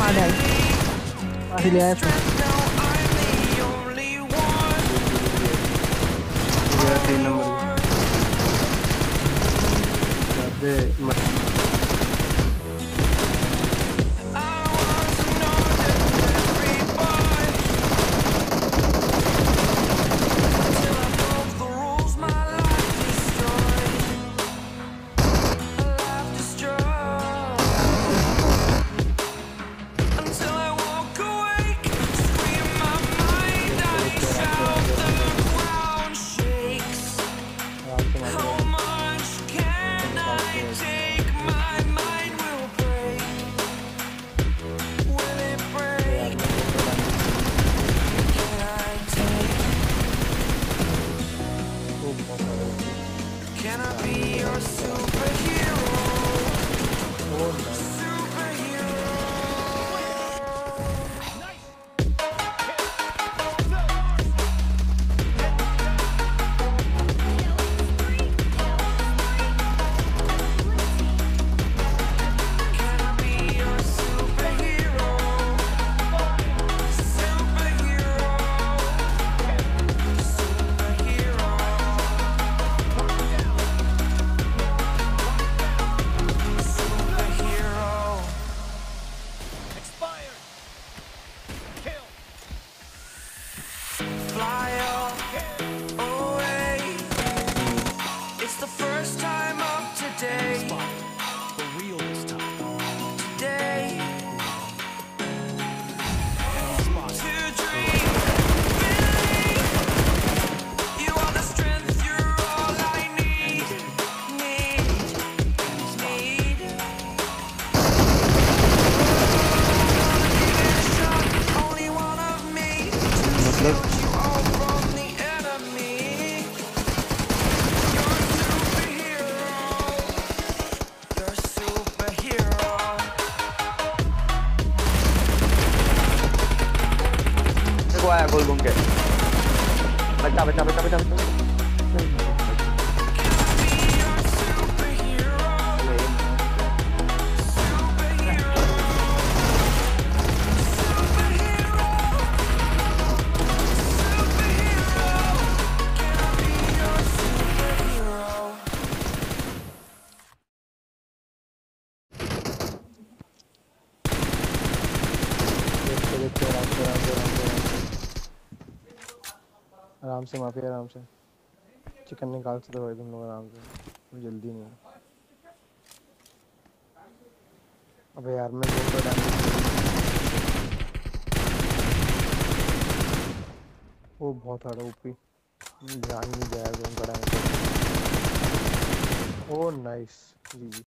कहाँ ले आई? कहाँ से ले आया तू? ये 3 नंबर अबे Can I be your superhero? Can I be your superhero? Superhero. Superhero. Superhero. Expired. Kill. Fly away. It's the first time of today. For real this time. Today. Spot. To dream, believe. You are the strength, you're all I need. Need. Give it a shot, only one of me. To shield you all from the enemy. You're a superhero. You're a superhero. देखो आया गोल घूम के बच्चा बच्चा बच्चा बच्चा बच्चा Can I be your superhero? Superhero. Superhero. Superhero. Can I be your superhero? देखते आराम से माफी आराम से चिकन निकाल सकते हो तुम लोग आराम से, कोई जल्दी नहीं है। अबे यार मैं गोल पर डाल वो बहुत हार्ड ओपी जान नहीं जाएगा उनका डाल। ओ नाइस जी।